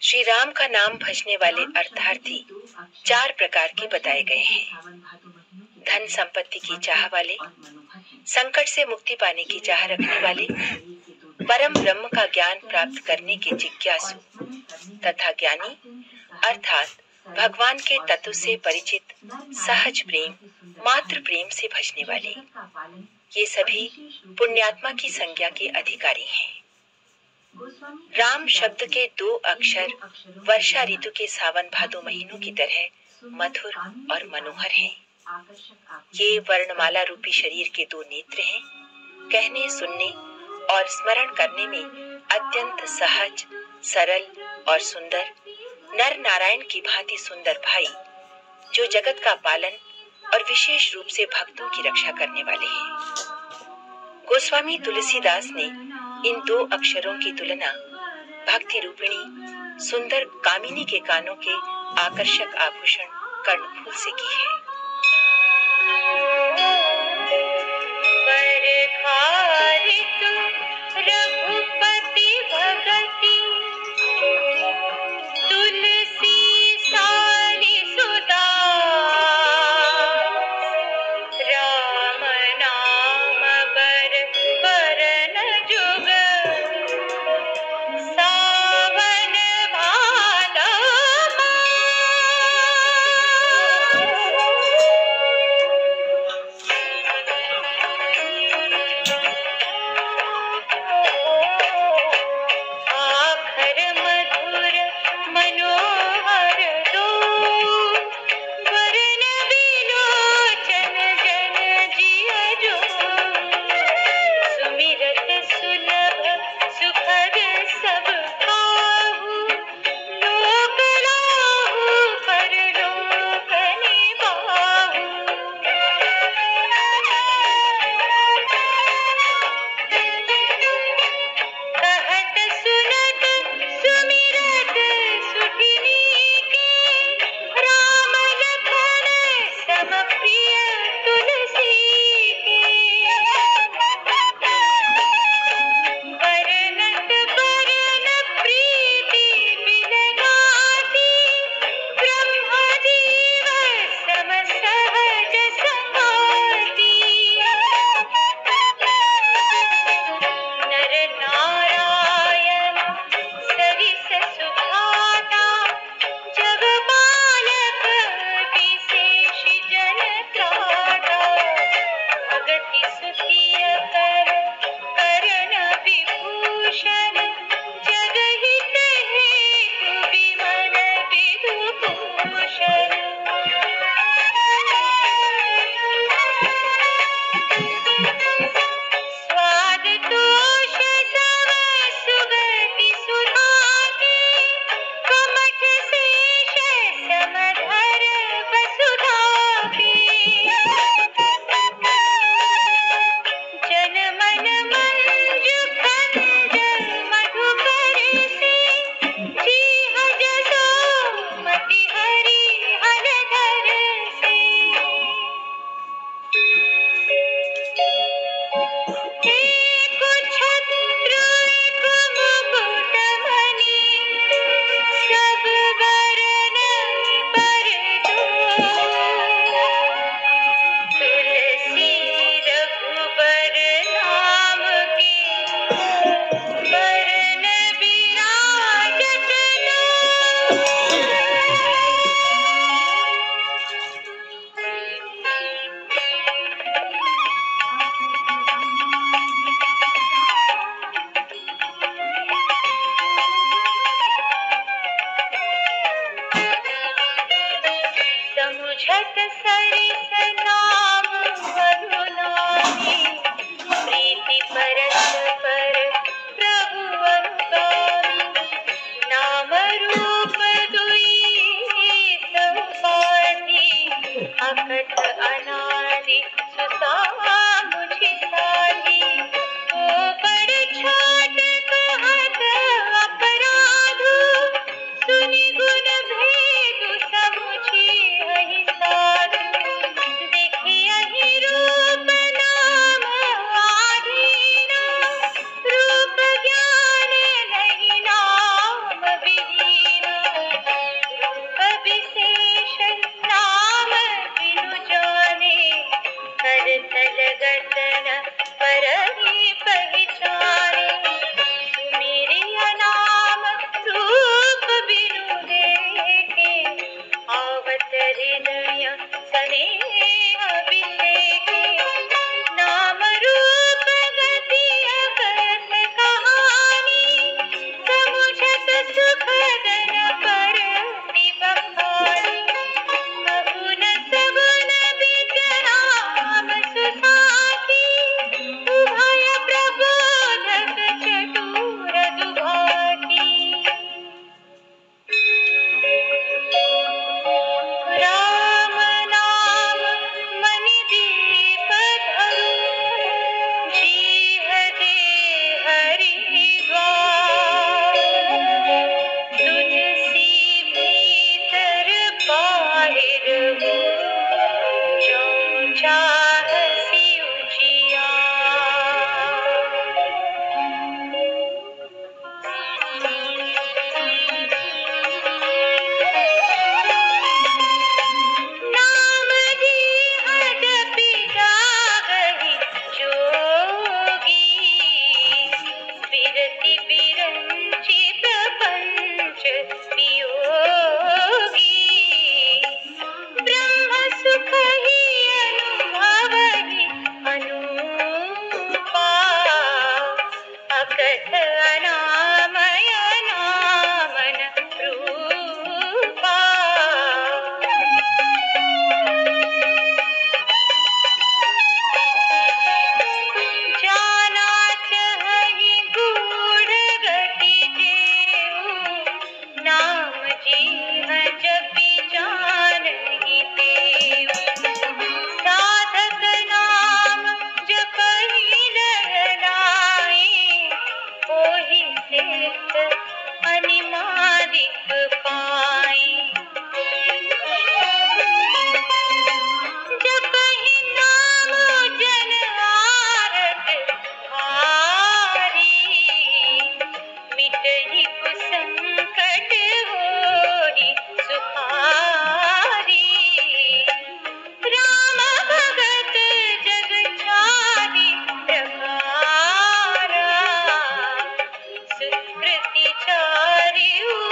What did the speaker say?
श्री राम का नाम भजने वाले अर्थार्थी 4 प्रकार के बताए गए हैं। धन संपत्ति की चाह वाले, संकट से मुक्ति पाने की चाह रखने वाले, परम ब्रह्म का ज्ञान प्राप्त करने के जिज्ञासु तथा ज्ञानी अर्थात भगवान के तत्व से परिचित, सहज प्रेम, मात्र प्रेम से भजने वाले, ये सभी पुण्यात्मा की संज्ञा के अधिकारी हैं। राम शब्द के 2 अक्षर वर्षा ऋतु के सावन भादो महीनों की तरह मधुर और मनोहर हैं। ये वर्णमाला रूपी शरीर के 2 नेत्र हैं। कहने, सुनने और स्मरण करने में अत्यंत सहज, सरल और सुंदर, नर नारायण की भांति सुंदर भाई, जो जगत का पालन और विशेष रूप से भक्तों की रक्षा करने वाले हैं। गोस्वामी तुलसीदास ने इन 2 अक्षरों की तुलना भक्ति रूपिणी सुंदर कामिनी के कानों के आकर्षक आभूषण कर्णफूल से की है। रघुपति भगति तुलसी सारी सुदा, राम नाम बर बरन जुग, सावन भादो आखर मधुर मनोहर दो, वरन विलोचन जन जिय जो, सुमिरत सुलभ सुखद सब काहू, लोक लाहू परलोक निबाहू। कहत सुनत सुमिरत सुठिनी के, राम लखन सम प्रिय तुलसी के। वर्णत बरन प्रीति बिलनाती, ब्रह्म जीव सम सहज संगाती। नर नारायण सरिस सुभाता, जग बालक विशेष जन त्राता। भगति सुखिय कर करण विभूषण, जग हित हेतु विमल विधुभूषण। स्वाद दोष सम सुगति सुधाके, कमठ शेष समधर वसुधाके। जन मन मंजु खंज मधुकर से, जीह जसो मति हरि हरधर से। एक छत्र एक मुकुट मणि, सब बरन पर दो, तुलसी रघुबर नाम के, बरन विराजत समुझत सरिस नाम मधुनामी, प्रीति परस्पर प्रभु अनुगामी। नाम रूप दुई सौभाती, अकथ अनादि सुसामुझि साधी। ओ बड़ छोट कहत अपराधु, सुनि गुण भेदु समुझि हहि साधु। हित अनिमादिक पाई। जपहि नाम जन आरत हारी, मिटहि कुसंकट होहि सुखारी। राम भगत जग चाहि प्रकारा, सुकृति चारिउ